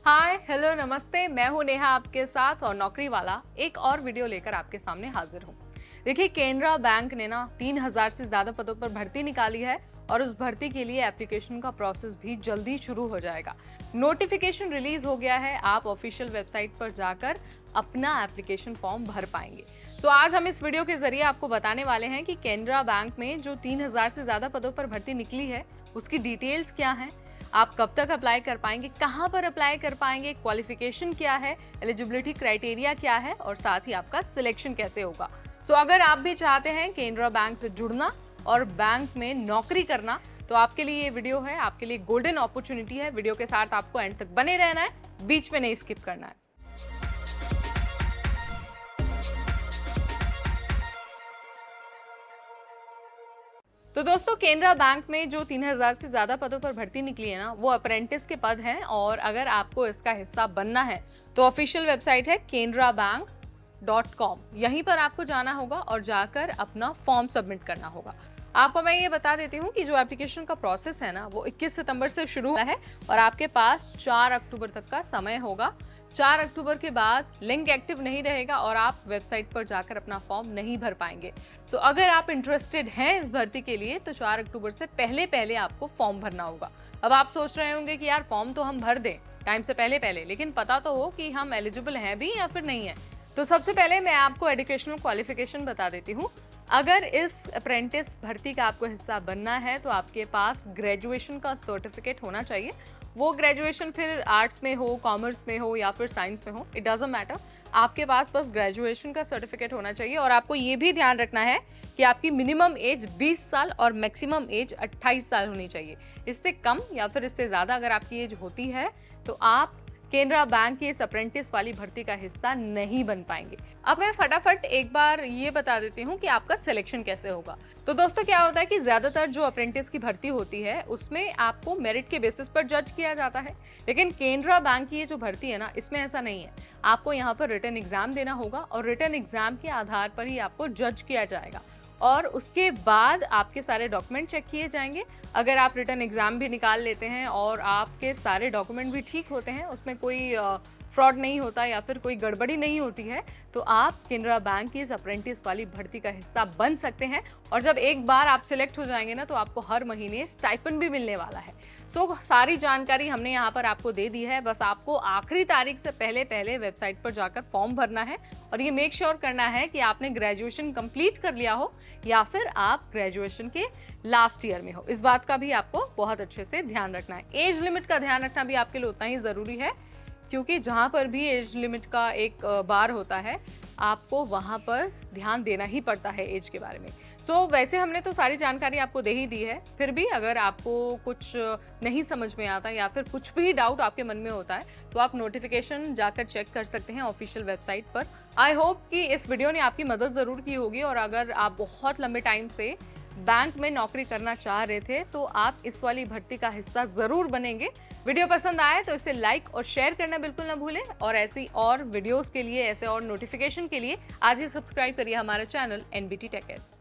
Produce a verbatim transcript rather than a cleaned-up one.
Hi hello नमस्ते, मैं हूं नेहा आपके साथ और नौकरी वाला एक और वीडियो लेकर आपके सामने हाजिर हूं। देखिए, केनरा बैंक ने ना तीन हज़ार से ज्यादा पदों पर भर्ती निकाली है और उस भर्ती के लिए एप्लीकेशन का प्रोसेस भी जल्दी शुरू हो जाएगा। नोटिफिकेशन रिलीज हो गया है, आप ऑफिशियल वेबसाइट पर जाकर अपना एप्लीकेशन फॉर्म भर पाएंगे। सो आज हम इस वीडियो के जरिए आपको बताने वाले हैं कि केनरा बैंक में जो तीन हज़ार से ज्यादा पदों पर भर्ती निकली है उसकी डिटेल्स क्या है, आप कब तक अप्लाई कर पाएंगे, कहां पर अप्लाई कर पाएंगे, क्वालिफिकेशन क्या है, एलिजिबिलिटी क्राइटेरिया क्या है और साथ ही आपका सिलेक्शन कैसे होगा। सो so, अगर आप भी चाहते हैं केनरा बैंक से जुड़ना और बैंक में नौकरी करना तो आपके लिए ये वीडियो है, आपके लिए गोल्डन अपॉर्चुनिटी है। वीडियो के साथ आपको एंड तक बने रहना है, बीच में नहीं स्किप करना है। तो दोस्तों, केनरा बैंक में जो तीन हज़ार से ज्यादा पदों पर भर्ती निकली है ना, वो अप्रेंटिस के पद हैं और अगर आपको इसका हिस्सा बनना है तो ऑफिशियल वेबसाइट है केनरा बैंक डॉट कॉम। यहीं पर आपको जाना होगा और जाकर अपना फॉर्म सबमिट करना होगा। आपको मैं ये बता देती हूँ कि जो एप्लीकेशन का प्रोसेस है ना, वो इक्कीस सितंबर से शुरू हुआ है और आपके पास चार अक्टूबर तक का समय होगा। चार अक्टूबर के बाद लिंक एक्टिव नहीं रहेगा और आप वेबसाइट पर जाकर अपना फॉर्म नहीं भर पाएंगे। सो so, अगर आप इंटरेस्टेड हैं इस भर्ती के लिए तो चार अक्टूबर से पहले पहले आपको फॉर्म भरना होगा। अब आप सोच रहे होंगे कि यार फॉर्म तो हम भर दें टाइम से पहले पहले, लेकिन पता तो हो कि हम एलिजिबल हैं भी या फिर नहीं है। तो सबसे पहले मैं आपको एजुकेशनल क्वालिफिकेशन बता देती हूँ। अगर इस अप्रेंटिस भर्ती का आपको हिस्सा बनना है तो आपके पास ग्रेजुएशन का सर्टिफिकेट होना चाहिए। वो ग्रेजुएशन फिर आर्ट्स में हो, कॉमर्स में हो या फिर साइंस में हो, इट डजंट मैटर। आपके पास बस ग्रेजुएशन का सर्टिफिकेट होना चाहिए और आपको ये भी ध्यान रखना है कि आपकी मिनिमम एज बीस साल और मैक्सिमम एज अट्ठाईस साल होनी चाहिए। इससे कम या फिर इससे ज़्यादा अगर आपकी एज होती है तो आप केनरा बैंक की इस अप्रेंटिस वाली भर्ती का हिस्सा नहीं बन पाएंगे। अब मैं फटाफट एक बार ये बता देती हूँ कि आपका सिलेक्शन कैसे होगा। तो दोस्तों, क्या होता है कि ज्यादातर जो अप्रेंटिस की भर्ती होती है उसमें आपको मेरिट के बेसिस पर जज किया जाता है, लेकिन केनरा बैंक की ये जो भर्ती है ना, इसमें ऐसा नहीं है। आपको यहाँ पर रिटन एग्जाम देना होगा और रिटन एग्जाम के आधार पर ही आपको जज किया जाएगा और उसके बाद आपके सारे डॉक्यूमेंट चेक किए जाएंगे। अगर आप रिटन एग्जाम भी निकाल लेते हैं और आपके सारे डॉक्यूमेंट भी ठीक होते हैं, उसमें कोई फ्रॉड नहीं होता या फिर कोई गड़बड़ी नहीं होती है, तो आप केनरा बैंक की इस अप्रेंटिस वाली भर्ती का हिस्सा बन सकते हैं। और जब एक बार आप सिलेक्ट हो जाएंगे ना, तो आपको हर महीने स्टाइपेंड भी मिलने वाला है। सो so, सारी जानकारी हमने यहाँ पर आपको दे दी है। बस आपको आखिरी तारीख से पहले पहले वेबसाइट पर जाकर फॉर्म भरना है और ये मेक श्योर करना है कि आपने ग्रेजुएशन कंप्लीट कर लिया हो या फिर आप ग्रेजुएशन के लास्ट ईयर में हो। इस बात का भी आपको बहुत अच्छे से ध्यान रखना है। एज लिमिट का ध्यान रखना भी आपके लिए उतना ही जरूरी है, क्योंकि जहाँ पर भी एज लिमिट का एक बार होता है आपको वहाँ पर ध्यान देना ही पड़ता है एज के बारे में। सो so, वैसे हमने तो सारी जानकारी आपको दे ही दी है, फिर भी अगर आपको कुछ नहीं समझ में आता या फिर कुछ भी डाउट आपके मन में होता है तो आप नोटिफिकेशन जाकर चेक कर सकते हैं ऑफिशियल वेबसाइट पर। आई होप कि इस वीडियो ने आपकी मदद ज़रूर की होगी और अगर आप बहुत लंबे टाइम से बैंक में नौकरी करना चाह रहे थे तो आप इस वाली भर्ती का हिस्सा ज़रूर बनेंगे। वीडियो पसंद आए तो इसे लाइक और शेयर करना बिल्कुल ना भूलें और ऐसी और वीडियोस के लिए, ऐसे और नोटिफिकेशन के लिए आज ही सब्सक्राइब करिए हमारा चैनल एनबीटी टेक एड।